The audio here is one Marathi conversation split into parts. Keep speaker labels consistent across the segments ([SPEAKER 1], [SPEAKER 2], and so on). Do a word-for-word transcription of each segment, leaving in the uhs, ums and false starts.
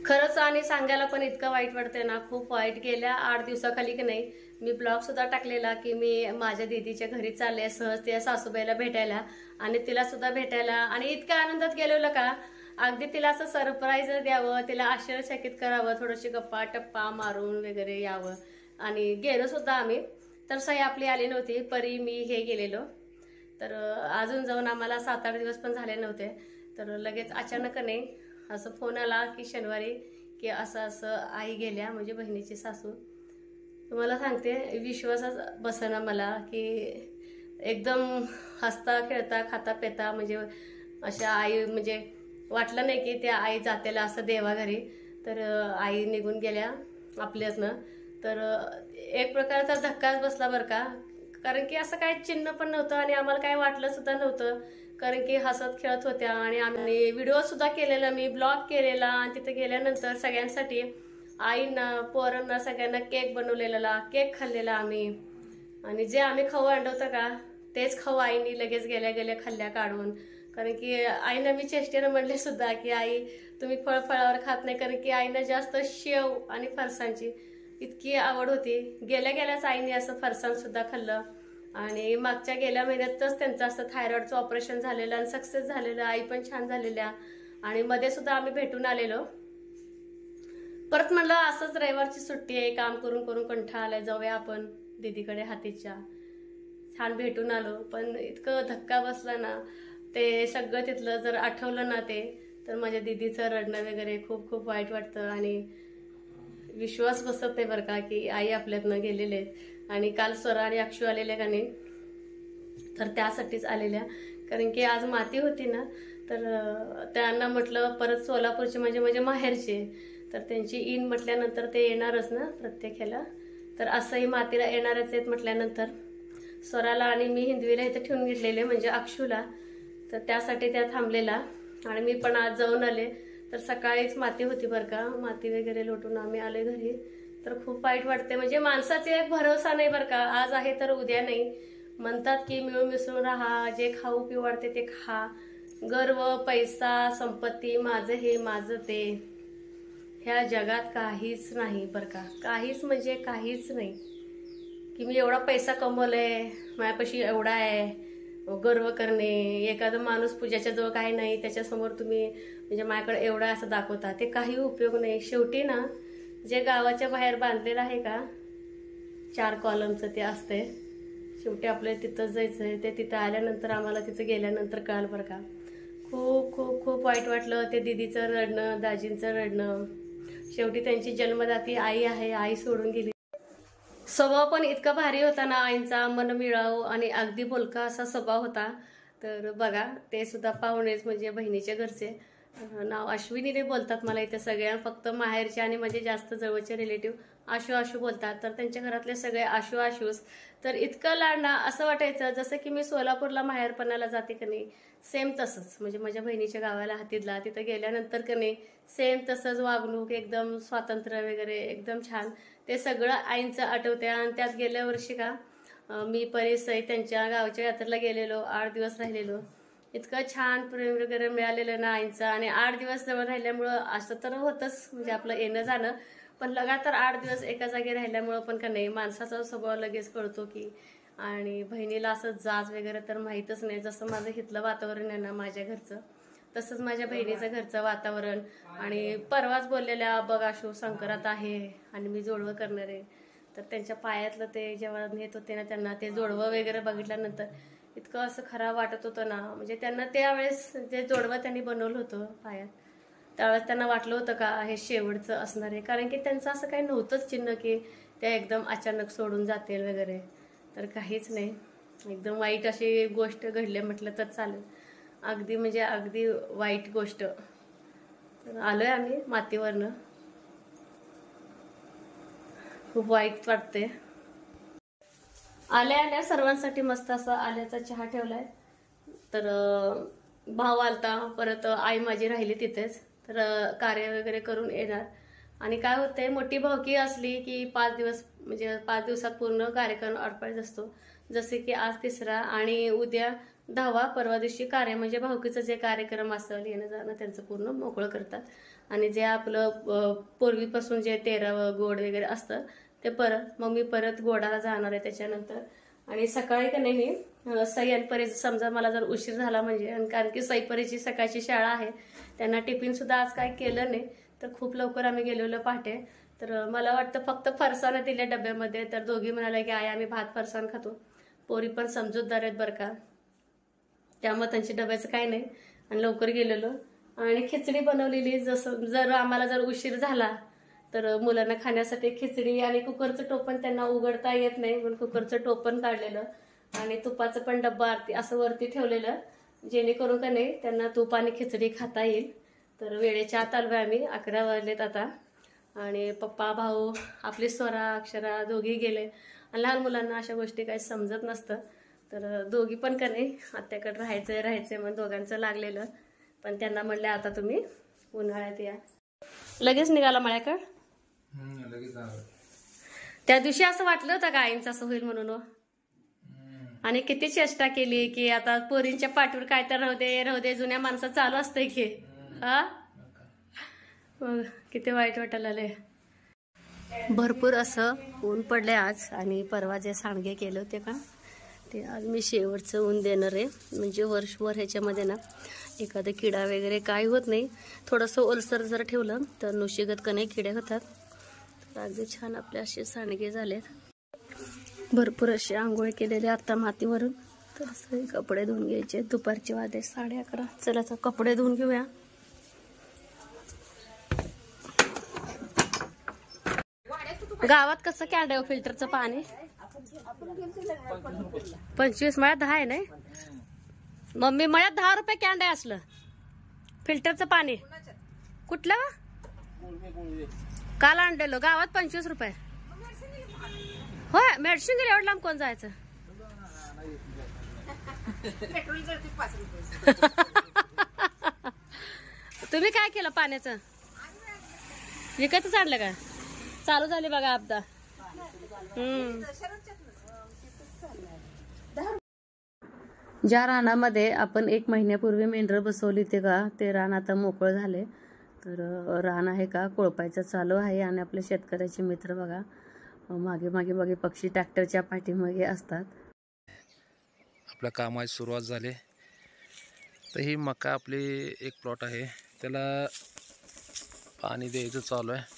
[SPEAKER 1] खरंच आणि सांगायला पण इतकं वाईट वाटतंय ना, खूप वाईट. गेल्या आठ दिवसाखाली की नाही मी ब्लॉग सुद्धा टाकलेला की मी माझ्या दीदीच्या घरी चालले सहज त्या सासूबाईला भेटायला आणि तिला सुद्धा भेटायला, आणि इतक्या आनंदात गेलेलो का अगदी तिला असं सरप्राईज द्यावं, तिला आश्चर्यचकित करावं, थोडीशी गप्पा टप्पा मारून वगैरे यावं. आणि गेलो सुद्धा आम्ही. तर सही आपली आली नव्हती, परी मी हे गेलेलो. तर अजून जाऊन आम्हाला सात आठ दिवस पण झाले नव्हते. तर लगेच अचानक नाही असं फोन आला की शनिवारी की असं असं आई गेल्या, म्हणजे बहिणीची सासू. तुम्हाला सांगते विश्वासच बसेना मला की एकदम हसता खेळता खाता पेता म्हणजे अशा आई, म्हणजे वाटलं नाही की त्या आई जातेला असं देवाघरी. तर आई निघून गेल्या आपल्यातनं. तर एक प्रकारचा धक्काच बसला बरं का, कारण की असं काही चिन्ह पण नव्हतं आणि आम्हाला काय वाटलं सुद्धा नव्हतं, कारण की हसत खेळत होत्या. आणि आम्ही व्हिडिओ सुद्धा केलेला, मी ब्लॉग केलेला. आणि तिथे गेल्यानंतर सगळ्यांसाठी आईंना पोरांना सगळ्यांना केक बनवलेला, केक खाल्लेला आम्ही. आणि जे आम्ही खाऊ आणलं का तेच खाऊ आईनी लगेच गेल्या गेल्या खाल्ल्या काढून. कारण की आईनं मी चेष्टेनं म्हणले सुद्धा की आई तुम्ही फळ फळावर खात नाही, कारण की आईनं जास्त शेव आणि फरसाणची इतकी आवड होती. गेल्या गेल्याच आईने असं फरसाण सुद्धा खाल्लं. आणि मागच्या गेल्या महिन्यातच त्यांचं असं थायरॉइडचं ऑपरेशन झालेलं आणि सक्सेस झालेलं. आई पण छान झालेल्या. आणि मध्ये सुद्धा आम्ही भेटून आलेलो. परत म्हणलं असंच रविवारची सुट्टी आहे, काम करून करून कंठाळा आलाय, जाऊया आपण दीदीकडे हातीच्या. छान भेटून आलो. पण इतकं धक्का बसला ना, ते सगळं तिथलं जर आठवलं ना ते, तर माझ्या दीदीचं रडणं वगैरे खूप खूप वाईट वाटतं. आणि विश्वास बसत नाही बरं का की आई आपल्यातनं गेलेले आहेत. आणि काल स्वरा आणि अक्षू आलेल्या का नाही, तर त्यासाठीच आलेल्या, कारण की आज माती होती ना. तर त्यांना म्हटलं परत सोलापूरचे म्हणजे म्हणजे माहेरचे, तर त्यांची इन म्हटल्यानंतर ते येणारच ना प्रत्येक ह्याला. तर असंही मातीला येणारच आहेत म्हटल्यानंतर स्वराला आणि मी हिंदवीला इथे ठेवून घेतलेले, म्हणजे अक्षूला. तर त्यासाठी त्या थांबलेला. आणि मी पण आज जाऊन आले. तर सकाळीच माती होती बरं का, माती वगैरे लोटून आम्ही आले घरी. तर खूप वाईट वाटते, म्हणजे माणसाचा एक भरोसा नाही बरं का, आज आहे तर उद्या नाही. म्हणतात की मिळून मिसळून राहा, जे खाऊ पिऊ वाटते ते खा, गर्व पैसा संपत्ती माझं हे माझं ते, ह्या जगात काहीच नाही बरं का, काहीच म्हणजे काहीच नाही. की मी एवढा पैसा कमवलाय, माझ्यापाशी एवढा आहे, गर्व करणे. एखादा माणूस पूजाच्या जवळ काही नाही, त्याच्यासमोर तुम्ही म्हणजे माझ्याकडे एवढा असं दाखवता, ते काही उपयोग नाही. शेवटी ना जे गावाच्या बाहेर बांधलेलं आहे का चार कॉलमचं ते असते, शेवटी आपल्याला तिथं जायचंय. ते तिथं आल्यानंतर आम्हाला तिथं गेल्यानंतर कळालं बरं का, खूप खूप खूप वाईट वाटलं. ते दीदीचं रडणं, दाजींचं रडणं. शेवटी त्यांची जन्मदाती आई आहे, आई सोडून गेली. स्वभाव पण इतका भारी होता ना आईंचा, मनमिळाऊ आणि अगदी बोलका असा स्वभाव होता. तर बघा ते सुद्धा पाहुणेच, म्हणजे बहिणीच्या घरचे. नाव अश्विनीने बोलतात मला इथे सगळ्या, फक्त माहेरचे आणि म्हणजे जास्त जवळचे रिलेटिव्ह आशू आशू बोलतात. तर त्यांच्या घरातले सगळे आशू आशूच. तर इतकं लाडणं असं वाटायचं जसं की मी सोलापूरला माहेरपणाला जाते का नाही, सेम तसंच. म्हणजे माझ्या बहिणीच्या गावाला हातीतला तिथं गेल्यानंतर का नाही सेम तसंच वागणूक, एकदम स्वातंत्र्य वगैरे एकदम छान. ते सगळं आईंचं आठवते. आणि त्यात गेल्या वर्षी का मी परिसई त्यांच्या गावच्या यात्रेला गेलेलो, आठ दिवस राहिलेलो. इतकं छान प्रेम वगैरे मिळालेलं ना आईंचं. आणि आठ दिवस जवळ राहिल्यामुळं असं तर होतंच, म्हणजे आपलं येणं जाणं, पण लगातार आठ दिवस एका जागी राहिल्यामुळं पण का नाही माणसाचा स्वभाव लगेच कळतो की. आणि बहिणीला असं जाज वगैरे तर माहीतच नाही. जसं माझं हितलं वातावरण आहे ना माझ्या घरचं, तसंच माझ्या बहिणीचं घरचं वातावरण. आणि परवाच बोललेल्या बघ आशू संक्रांत आहे आणि मी जोडवं करणार आहे. तर त्यांच्या पायातलं ते जेव्हा नेत होते ना त्यांना, ते जोडवं वगैरे बघितल्यानंतर इतकं असं खराब वाटत होतं ना. म्हणजे त्यांना त्यावेळेस जे जोडवं त्यांनी बनवलं होतं पायात, त्यावेळेस त्यांना वाटलं होतं का हे शेवटचं असणार आहे, कारण की त्यांचं असं काही नव्हतंच चिन्ह की त्या एकदम अचानक सोडून जातील वगैरे. तर काहीच नाही, एकदम वाईट अशी गोष्ट घडली म्हटलं तर चालेल. अगदी म्हणजे अगदी वाईट गोष्ट. तर आलोय आम्ही मातीवरनं, खूप वाईट वाटते. आल्या आल्या सर्वांसाठी मस्त असं आल्याचा चहा ठेवलाय. तर भाव आलता, परत आई माझी राहिली तिथेच. तर कार्य वगैरे करून येणार. आणि काय होतंय, मोठी भावकी असली की पाच दिवस म्हणजे पाच दिवसात पूर्ण कार्यक्रम आटपायचा असतो. जसे की आज तिसरा आणि उद्या दहावा, परवा दिवशी कार्य म्हणजे भावकीचं जे कार्यक्रम असेल येणं जाणं त्यांचं पूर्ण मोकळं करतात. आणि जे आपलं पूर्वीपासून जे तेरावं गोड वगैरे असतं ते परत मग मी परत गोडाला जाणार आहे त्याच्यानंतर. आणि सकाळी का नाही मी सई आणि परी समजा मला जर उशीर झाला म्हणजे, आणि कारण की सई परीची सकाळची शाळा आहे, त्यांना टिफिन सुद्धा आज काय केलं नाही, तर खूप लवकर आम्ही गेलेलो पहाटे. तर मला वाटतं फक्त फरसाण दिल्या डब्यामध्ये, तर दोघी म्हणाल्या की आई आम्ही भात फरसाण खातो. पोरी पण समजूतदार आहेत बरं का, त्यामुळे त्यांची डब्याचं काही नाही. आणि लवकर गेलेलो आणि खिचडी बनवलेली. जसं जर आम्हाला जर उशीर झाला तर मुलांना खाण्यासाठी खिचडी, आणि कुकरचं टोपण त्यांना उघडता येत नाही म्हणून कुकरचं टोपण काढलेलं, आणि तुपाचं पण डब्बा आरती असं वरती ठेवलेलं, जेणेकरून का नाही त्यांना तूप आणि खिचडी खाता येईल. तर वेळेच्या आत आलोय आम्ही, अकरा वाजलेत आता. आणि पप्पा भाऊ आपली स्वरा अक्षरा दोघी गेले. आणि लहान मुलांना अशा गोष्टी काही समजत नसतं, तर दोघी पण का नाही आत्याकडे राहायचंय राहायचंय म्हणून दोघांचं लागलेलं. पण त्यांना म्हणले आता तुम्ही उन्हाळ्यात या. लगेच निघाला मळ्याकडे. त्या दिवशी असं वाटलं होतं का आईंचं असं होईल म्हणून, आणि किती चेष्टा केली की आता पोरींच्या पाठीवर काय तर राहू दे राहू दे, जुन्या माणसं चालू असतंय की. हा किती वाईट वाटायला आलंय. भरपूर असं ऊन पडले आज. आणि परवा जे सांडगे केले होते का ते आज मी शेवटचं ऊन देणार आहे, म्हणजे वर्षभर ह्याच्यामध्ये ना एखादा किडा वगैरे काही होत नाही. थोडंसं ओलसर जर ठेवलं तर नुशीगत का नाही किडे होतात. तर अगदी छान आपले असे सांडगे झालेत. भरपूर असे आंघोळ केलेले आता मातीवरून. तर सगळे कपडे धुवून घ्यायचे. दुपारचे वाजले साडे अकरा. चला तर कपडे धुवून घेऊया. गावात कसं कॅन्डा फिल्टरचं पाणी पंचवीस मळ्यात दहा आहे नाही मम्मी, मळ्यात दहा रुपये कॅन्ड आहे असलं फिल्टरचं पाणी. कुठलं काल आणलेलं, गावात पंचवीस रुपये. होय मेडिसिन गेले एवढं लांब कोण जायचं. तुम्ही काय केलं पाण्याचं, विकतच आणलं का. चालू झाली बघा आपदा. हम्म ज्या रानामध्ये आपण एक महिन्यापूर्वी मेंढरं बसवली ते का ते रान आता मोकळं झाले. तर रान आहे का कोळपायचं चालू आहे. आणि आपले शेतकऱ्याचे मित्र बघा मागे मागे मागे पक्षी ट्रॅक्टरच्या पाठीमागे असतात.
[SPEAKER 2] आपल्या कामाची सुरुवात झाली. तर ही मका आपली एक प्लॉट आहे, त्याला पाणी द्यायचं चालू आहे.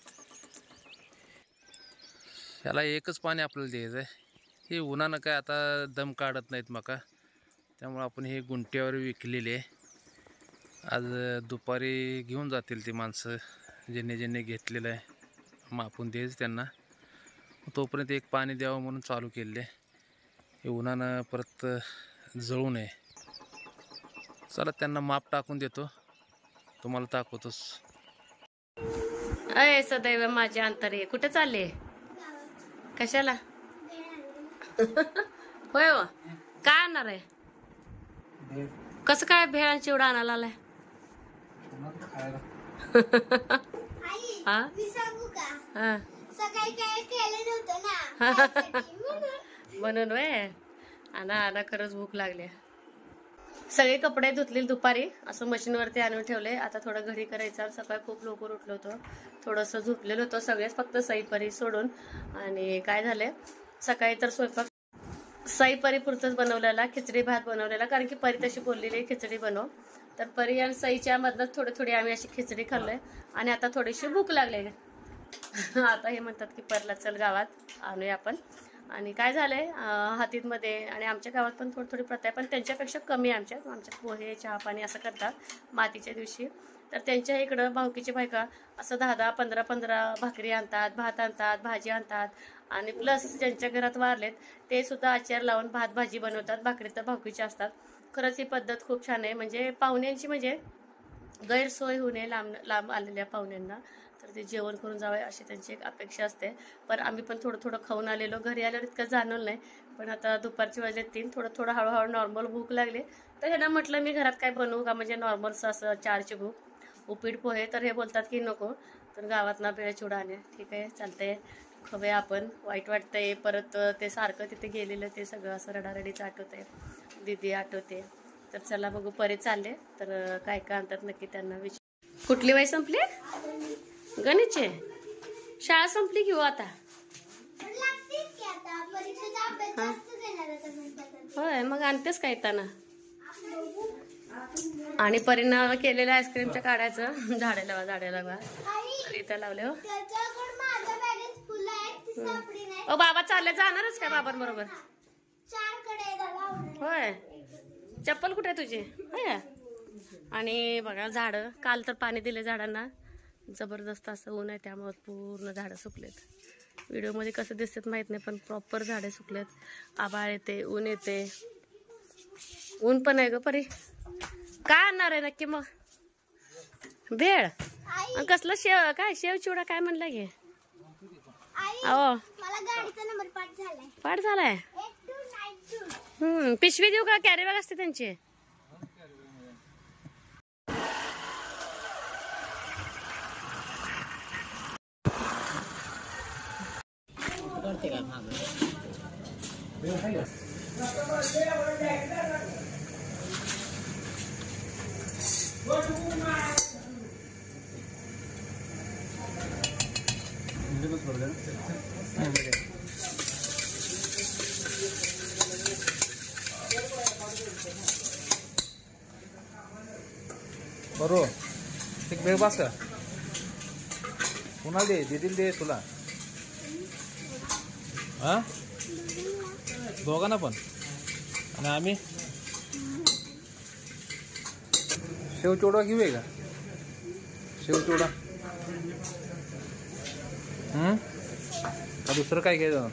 [SPEAKER 2] याला एकच पाणी आपल्याला द्यायचं आहे. हे उन्हानं काय आता दम काढत नाहीत मका, त्यामुळे आपण हे गुंट्यावर विकलेले आहे. आज दुपारी घेऊन जातील ती माणसं ज्यांनी ज्यांनी घेतलेलं आहे, मापून द्यायचं त्यांना. तोपर्यंत एक पाणी द्यावं म्हणून चालू केले. हे उन्हानं परत जळू नये. चला त्यांना माप टाकून देतो, तुम्हाला दाखवतोच.
[SPEAKER 1] अय सदैव माझे अंतरे कुठे चालले, कशाला. होय व काय आणणार आहे. कसं काय भेळ चिवडा आणायला आलाय. म्हणून वय आणा आणा, खरंच भूक लागली. सगळे कपडे धुतले दुपारी असं मशीनवरती आणून ठेवले. आता थोडं घरी करायचं. सकाळी खूप लवकर उठलो होतो, थोडंसं झोपलेलं होतं सगळेच फक्त सई परी सोडून. आणि काय झालंय सकाळी तर स्वयंपाक सई परी पुरतच बनवलेला, खिचडी भात बनवलेला, कारण की परी तशी बोललेली खिचडी बनव. तर परी आणि सईच्या मधनच थोडी थोडी आम्ही अशी खिचडी खाल्लोय. आणि आता थोडीशी भूक लागली. आता हे म्हणतात की परला चल गावात आणूया आपण. आणि काय झालंय हातीमध्ये आणि आमच्या गावात पण थोडी थोडी प्रथा आहे, पण त्यांच्यापेक्षा कमी आहे. आमच्यात आमच्यात पोहे चहा पाणी असं करतात मातीच्या दिवशी. तर त्यांच्या इकडं भावकीची बायका असं दहा दहा पंधरा पंधरा भाकरी आणतात, भात आणतात, भाजी आणतात. आणि प्लस ज्यांच्या घरात वारलेत ते सुद्धा आचार लावून भात भाजी बनवतात. भाकरी तर भावकीच्या असतात. खरंच ही पद्धत खूप छान आहे. म्हणजे पाहुण्यांची म्हणजे गैरसोय होऊ नये लांब लांब आलेल्या पाहुण्यांना, तर ते जेवण करून जावे अशी त्यांची एक अपेक्षा असते. पण आम्ही पण थोडं थोडं खाऊन आलेलो. घरी आल्यावर इतकं जाणवलं नाही, पण आता दुपारची वाजले तीन. थोडं थोडं हळूहळू नॉर्मल भूक लागली. तर ह्यांना म्हटलं मी घरात काय बनवू का, म्हणजे नॉर्मलचं असं चारची भूक, उपीट पोहे. तर हे बोलतात की नको, तर गावात ना भेळ चिवडा आणे. ठीक आहे चालतंय खाऊया आपण. वाईट वाटतंय परत ते सारखं तिथे गेलेलं ते सगळं असं रडारडीचं आठवतंय, दीदी आठवते. तर चला बघू परी चालले तर काय काय आणतात नक्की त्यांना विचार. कुठली वय संपली? गणितची शाळा संपली की हो आता. होय मग आणतेच काय येताना. आणि परिणाम केलेल्या आईस्क्रीमच्या काढायचं. झाडे लावा झाडे लावा इथं लावले हो. ओ बाबा चालले जाणारच काय बाबांबरोबर? होय चप्पल कुठे तुझी? होय. आणि बघा झाड काल तर पाणी दिले झाडांना. जबरदस्त असं ऊन आहे त्यामुळे पूर्ण झाडं सुकलेत. व्हिडिओमध्ये कसं दिसतात माहित नाही पण प्रॉपर झाडे सुकलेत. आभाळ येते ऊन येते. ऊन पण आहे ग परी. काय आणणार आहे नक्की मग? भेळ आणि कसलं शेव काय शेव चिवडा काय म्हणलं घे. अहो पाठ झालाय. हम्म पिशवी देऊ का? कॅरी बॅग असते त्यांची.
[SPEAKER 2] बरोबर एक बेळ बास का कुणाला दे देतील दे तुला. हा दोघांना पण. आणि आम्ही शेव चिवडा घेऊया का? शेव चिवडा हम्म का दुसरं काय घ्यायचं?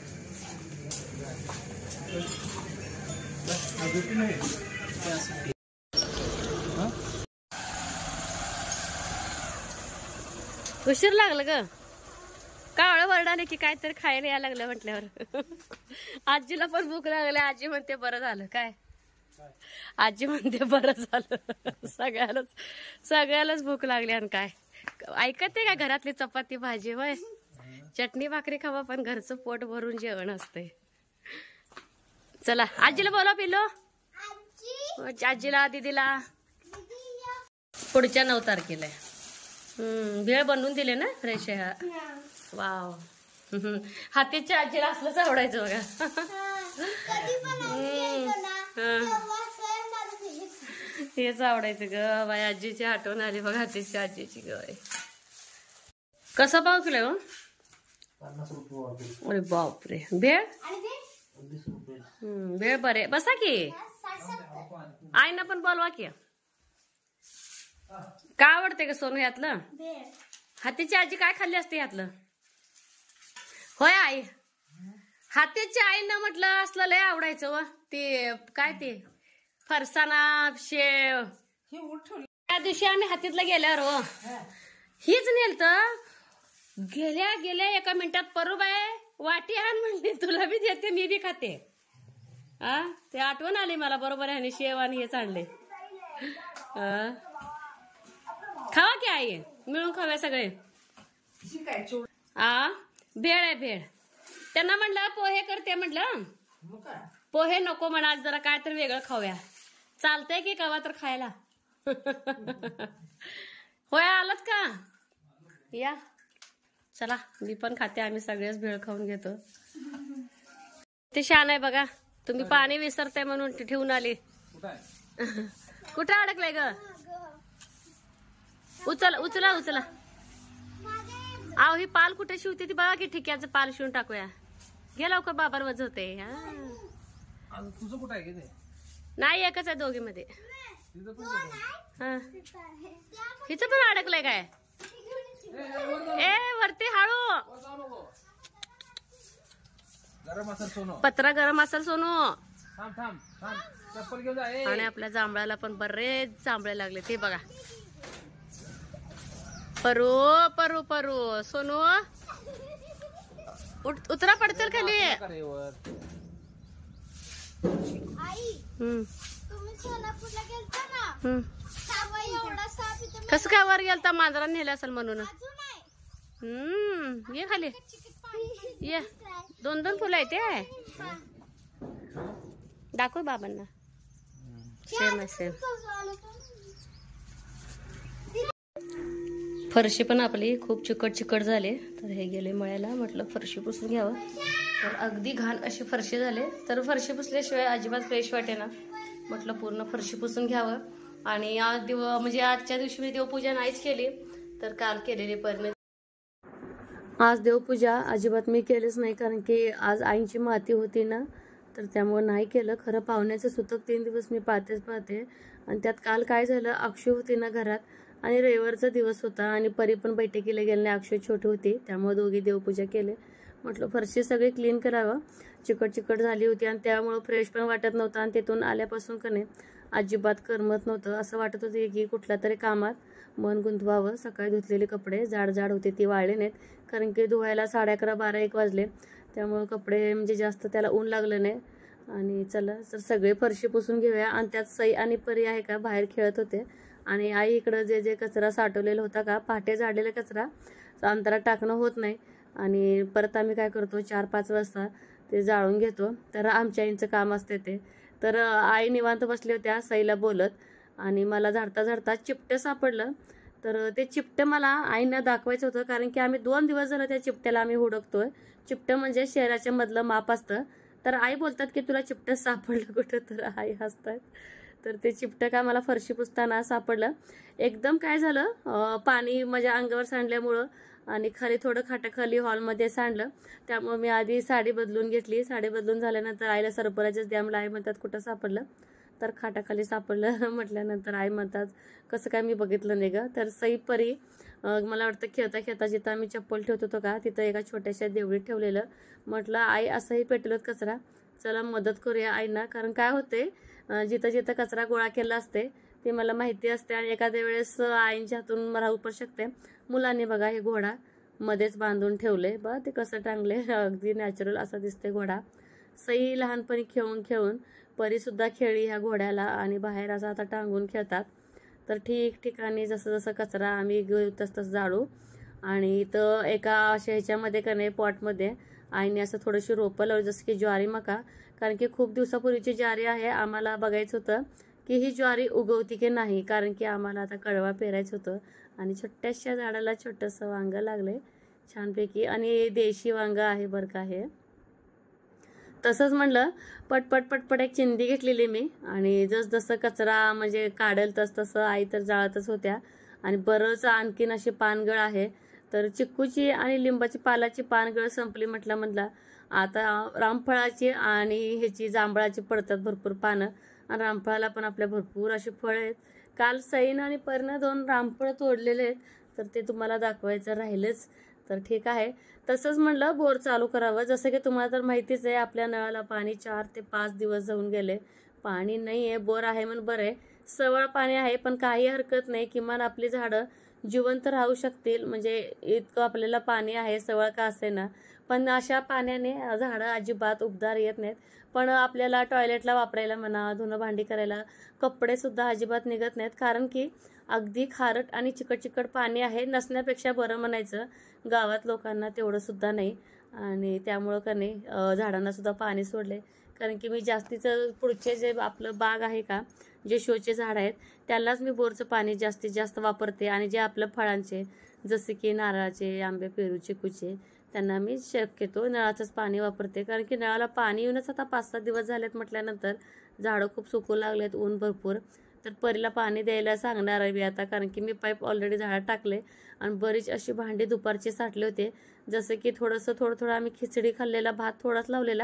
[SPEAKER 1] उशीर लागलं ग. कावळं वरडाले की काहीतरी खायला यायला लागलं म्हटल्यावर. आजीला पण भूक लागली. आजी म्हणते बरं झालं काय. आजी म्हणते बरं झालं. सगळ्यालाच सगळ्यालाच भूक लागली. आणि काय ऐकते का घरातली चपाती भाजी होय चटणी भाकरी खावा पण घरचं पोट भरून जेवण असते. चला आजीला बोला पिलो. आजीला दीदीला पुढच्या नऊ तारखेला आहे. हम्म भेळ बनवून दिले ना फ्रेश आहे. वाव हातीच्या आजीला असलंच आवडायचं बघा. हेच आवडायचं ग बाई. आजीची आठवण आली बघा हातीच्या आजीची ग. कसं पाव किलो हो? अरे बापरे. भेळ हम्म भेळ बरे. बसा की आईना पण बोलवा की. काय आवडते का सोनू यातलं? हातीची आजी काय खाल्ली असते यातलं? होय आई हातीच्या आईनं म्हटलं असलं लय आवडायचं व. ते काय ते फरसाणा शेव. त्या दिवशी आम्ही हातीतला गेल्यावर हो हीच नेलत. गेल्या गेल्या एका मिनिटात परूबाई वाटी आण म्हणली तुला बी देते मी बी खाते. हा ते आठवण आली मला बरोबर आहे. शेव आणि हेच आणले. खावा की आई मिळून खाव्या सगळे. आ भेळ आहे भेळ. त्यांना म्हणलं पोहे करते म्हटलं. पोहे नको म्हणा आज जरा काय तर वेगळं खाऊया. चालतंय की कवा तर खायला. होय आलात का? या चला मी पण खाते. आम्ही सगळेच भेळ खाऊन घेतो. ते छान आहे बघा. तुम्ही पाणी विसरताय म्हणून ठेवून आली. कुठं अडकलाय ग? उचला उचला उचला. आहो ही पाल कुठे शिवते ती बघा की. ठिक्याचं पाल शिवून टाकूया. घे लवकर बाबार वज होते.
[SPEAKER 2] तुझं कुठं आहे की?
[SPEAKER 1] नाही एकच आहे दोघी मध्ये. हिचं पण अडकलंय काय? ए वरती हळू. पत्रा गरम असेल सोनू. आणि आपल्या जांभळाला पण बरेच जांभळे लागले ते बघा. परू परू परू सोनू उतरा पडतील खाली. कसं काय वर गेलता? मांजरा नेला असेल म्हणून. हम्म ये खाली ये. दोन दोन फुलं आहेत ते. दाखव बाबांना. सेम आहे सेम. फरशी पण आपली खूप चिकट चिकट झाले, तर हे गेले मळ्याला. म्हटलं फरशी पुसून घ्यावं, तर अगदी घाण अशी फरशी झाले. तर फरशी पुसल्याशिवाय अजिबात फ्रेश वाटे ना, म्हटलं पूर्ण फरशी पुसून घ्यावं. आणि आज दिव म्हणजे आजच्या दिवशी मी देवपूजा नाहीच केली, तर काल केलेली. पण आज देवपूजा अजिबात मी केलीच नाही, कारण की आज आईंची माती होती ना, तर त्यामुळे नाही केलं. खरं पाहुण्याचं सुतक तीन दिवस मी पाहतेच पाहते. आणि त्यात काल काय झालं, अक्षू होती ना घरात, आणि रविवारचा दिवस होता, आणि परी पण बैठकीला गेले नाही, अक्षय छोटी होती, त्यामुळे दोघी देवपूजा केले. म्हटलं फरशी सगळी क्लीन करावं, चिकट चिकट झाली होती, आणि त्यामुळं फ्रेश पण वाटत नव्हतं. आणि तिथून आल्यापासून का नाही अजिबात करमत नव्हतं. असं वाटत होतं की कुठल्या तरी कामात मन गुंतवावं. सकाळी धुतलेले कपडे जाड जाड होते, ती वाळले नाहीत, कारण की धुवायला साडे अकरा बारा एक वाजले, त्यामुळे कपडे म्हणजे जास्त त्याला ऊन लागलं नाही. आणि चला तर सगळे फरशी पुसून घेऊया. आणि त्यात सई आणि परी आहे का बाहेर खेळत होते, आणि आई इकडं जे जे कचरा साठवलेला होता का, पहाटे झाडलेला कचरा अंतरात टाकणं होत नाही, आणि परत आम्ही काय करतो चार पाच वाजता ते जाळून घेतो. तर आमच्या आईंचं काम असते ते. तर आई निवांत बसले होत्या सईला बोलत, आणि मला झाडता झाडता चिपटं सापडलं. तर ते चिपटं मला आईंना दाखवायचं होतं, कारण की आम्ही दोन दिवस झालं त्या चिपट्याला आम्ही हुडकतोय. चिपटं म्हणजे शहराच्या मधलं माप असतं. तर आई बोलतात की तुला चिपटं सापडलं कुठं, तर आई हसतात. तर ते चिपटं का मला फरशी पुसताना सापडलं. एकदम काय झालं, पाणी माझ्या अंगावर सांडल्यामुळं आणि खाली थोडं खाटाखाली हॉलमध्ये सांडलं, त्यामुळे मी आधी साडी बदलून घेतली. साडी बदलून झाल्यानंतर आईला सरप्राईजच द्या मला. आई म्हणतात कुठं सापडलं, तर खाटाखाली सापडलं म्हटल्यानंतर आई म्हणतात कसं काय मी बघितलं नाही ग. तर सई परी मला वाटतं खेळता खेळता जिथं आम्ही चप्पल ठेवत होतो का, तिथं एका छोट्याशा देवळीत ठेवलेलं. म्हटलं आई असंही पेटलोत कचरा, चला मदत करूया आईंना. कारण काय होते, जिथं जिथं कचरा गोळा केला असते ते मला माहिती असते, आणि एखाद्या वेळेस आईंच्या हातून राहू पण शकते. मुलांनी बघा हे घोडा मध्येच बांधून ठेवले, बघा ते कसं टांगले, अगदी नॅचरल असा दिसते घोडा. सई लहानपणी खेळून खेळून परीसुद्धा खेळली ह्या घोड्याला, आणि बाहेर असं आता टांगून खेळतात. तर ठिकठिकाणी जसं जसं कचरा आम्ही घेऊ तस तसं जाळू. आणि इथं एका अशा ह्याच्यामध्ये का नाही पॉटमध्ये आईने असं थोडीशी रोपं लावली, जसं की ज्वारी मका, कारण की खूप दिवसापूर्वीची ज्वारी आहे. आम्हाला बघायचं होतं की ही ज्वारी उगवती की नाही, कारण की आम्हाला आता कडवा पेरायचं होतं. आणि छोट्याशा झाडाला छोटंसं वांगं लागले छानपैकी, आणि देशी वांगं आहे बरं का हे. तसंच म्हणलं पटपट पटपट एक चिंदी घेतलेली मी, आणि जस जसं कचरा म्हणजे काढेल तस तसं आई तर जाळतच होत्या. आणि बरंच आणखीन अशी पानगळ आहे, तर चिक्कूची आणि लिंबाची पालाची पानगळ संपली म्हटलं म्हणला. आता रामफळाची आणि ह्याची जांभळाची पडतात भरपूर पानं, आणि रामफळाला पण आपल्या भरपूर अशी फळं आहेत. काल सईन आणि परीनं दोन रामफळ तोडलेले आहेत, तर ते तुम्हाला दाखवायचं राहिलंच. तर ठीक आहे. तसंच म्हणलं बोर चालू करावं, जसं की तुम्हाला तर माहितीच आहे आपल्या नळाला पाणी चार ते पाच दिवस जाऊन गेले, पाणी नाही आहे. बोर आहे म्हणून बरं आहे, सवळ पाणी आहे, पण काही हरकत नाही, किमान आपली झाडं जिवंत राहू शकतील. म्हणजे इतकं आपल्याला पाणी आहे, सवळ का असे ना, पण अशा पाण्याने झाडं अजिबात उबदार येत नाहीत. पण आपल्याला टॉयलेटला वापरायला म्हणा, धुणं भांडी करायला, कपडेसुद्धा अजिबात निघत नाहीत, कारण की अगदी खारट आणि चिकट चिकट पाणी आहे. नसण्यापेक्षा बरं म्हणायचं, गावात लोकांना तेवढं सुद्धा नाही. आणि त्यामुळं का नाही झाडांना सुद्धा पाणी सोडले, कारण की मी जास्तीचं पुढचे जे आपलं बाग आहे का, जे शोचे झाड आहेत त्यालाच मी बोरचं पाणी जास्तीत जास्त वापरते. आणि जे आपलं फळांचे जसे की नारळाचे, आंबे, पेरू, चिकूचे, त्यांना मी शक्यतो नळाचंच पाणी वापरते, कारण की नळाला पाणी येऊनच आता पाच सात दिवस झालेत म्हटल्यानंतर झाडं खूप सुकू लागलेत, ऊन भरपूर. तर परीला पाणी द्यायला सांगणार आहे मी आता, कारण की मी पाईप ऑलरेडी झाडात टाकले. आणि बरीच अशी भांडी दुपारचे साठले होते, जसं की थोडंसं थोडं थोडं आम्ही खिचडी खाल्लेला, भात थोडाच लावलेला,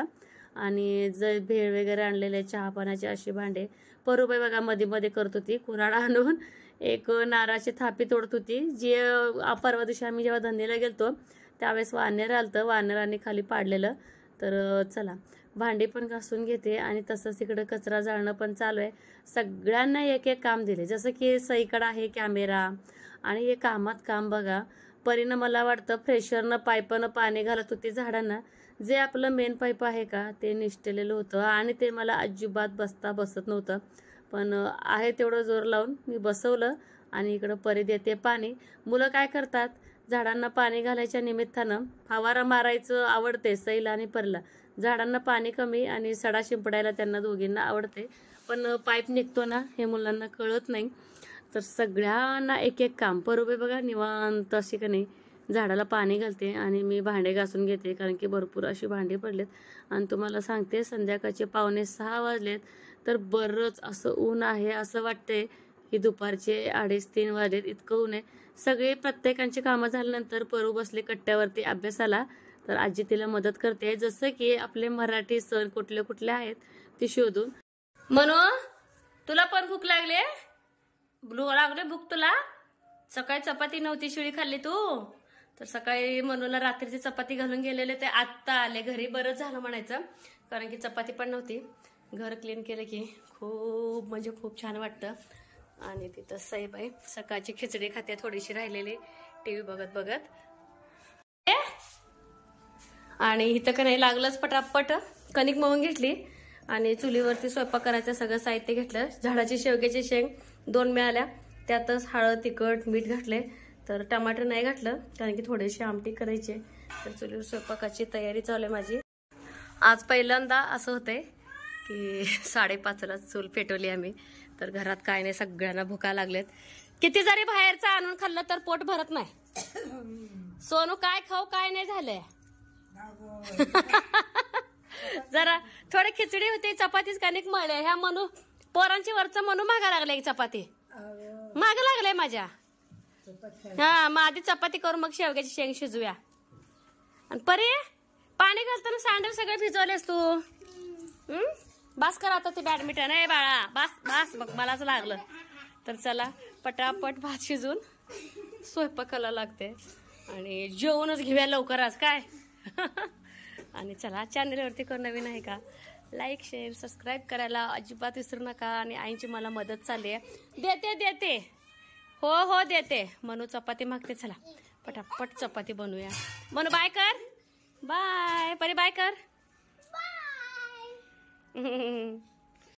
[SPEAKER 1] आणि जे भेळ वगैरे आणलेले चहा पाण्याचे अशी भांडे. परूबाई बघा मध्ये मध्ये करत होती, कुऱ्हाड आणून एक नारळाची थापी तोडत होती. जे परवा दिवशी आम्ही जेव्हा धंदेला गेलतो त्यावेळेस वानर आलतं, वानरांनी खाली पाडलेलं. तर चला भांडी पण घासून घेते, आणि तसंच इकडं कचरा जाळणं पण चालू आहे. सगळ्यांना एक एक काम दिले, जसं की सईकडं आहे कॅमेरा, आणि हे कामात काम बघा. परीनं मला वाटतं फ्रेशरनं पाईपनं पाणी घालत होती झाडांना. जे आपलं मेन पाईप आहे का ते निष्ठलेलं होतं, आणि ते मला अजिबात बसता बसत नव्हतं, पण आहे तेवढं जोर लावून मी बसवलं. आणि इकडं परी देते पाणी. मुलं काय करतात, झाडांना पाणी घालायच्या निमित्तानं फवारा मारायचं आवडते सईला आणि परीला. झाडांना पाणी कमी आणि सडा शिंपडायला त्यांना दोघींना आवडते, पण पाईप निघतो ना हे मुलांना कळत नाही. तर सगळ्यांना एक एक काम. परूबे बघा निवांत अशी का नाही झाडाला पाणी घालते आणि मी भांडे घासून घेते, कारण की भरपूर अशी भांडी पडलेत. आणि तुम्हाला सांगते संध्याकाळचे पावणे सहा वाजलेत तर बरंच असं ऊन आहे. असं वाटतंय की दुपारचे अडीच तीन वाजलेत, इतकं ऊन आहे. सगळे प्रत्येकांची कामं झाल्यानंतर परू बसले कट्ट्यावरती अभ्यासाला, तर आजी तिला मदत करते. जसं की आपले मराठी सण कुठले कुठले आहेत ते शोधून. म्हणू तुला पण भूक लागले? ब्लू लागले भूक तुला? सकाळी चपाती नव्हती, शिळी खाल्ली तू? तर सकाळी मनूला रात्रीची चपाती घालून गेलेले ते आत्ता आले घरी. बरंच झालं म्हणायचं, कारण की चपाती पण नव्हती. घर क्लीन केलं की खूप म्हणजे खूप छान वाटतं. आणि तिथं साईब आहे, सकाळची खिचडी खाते थोडीशी राहिलेली टीव्ही बघत बघत. आणि इथं का नाही लागलंच पटापट कणिक मळून घेतली आणि चुलीवरती स्वयंपाक करायचं सगळं साहित्य घेतलं. झाडाची शेवग्याची शेंग दोन मिळाल्या, त्यातच हळद तिखट मीठ घातले. तर टमाटर नाही घातलं कारण की थोडीशी आमटी करायची. तर चुलीवर स्वयंपाकाची तयारी चालू आहे माझी. आज पहिल्यांदा असं होतंय की साडेपाचला चूल पेटवली आम्ही. तर घरात काय नाही, सगळ्यांना भुका लागलेत. किती जरी बाहेरचं आणून खाल्लं तर पोट भरत नाही. सोनू काय खाऊ काय नाही झालंय. जरा थोडी खिचडी होती, चपातीच कणिक मळले. ह्या मनू पोरांची वरचं मनू मागा लागले चपाती माग लागले माझ्या. हा मग आधी चपाती करू मग शेवग्याची शेंग शिजूया. आणि परे पाणी घालताना सँडल सगळे भिजवलेस तू. हम्म बास कर आता ते बॅडमिंटन आहे बाळा. बास बास बघ मलाच लागलं. तर चला पटापट भात शिजून स्वयंपाकाला लागते आणि जेवणच घेऊया लवकर आज काय. आणि चला चॅनलवरती कोण नवीन आहे का लाईक शेअर सबस्क्राईब करायला अजिबात विसरू नका. आणि आईची मला मदत चालली आहे. देते देते हो हो देते. मनू चपाती मागते, चला पटापट चपाती बनवूया. मनू बाय कर. बाय परी बाय कर.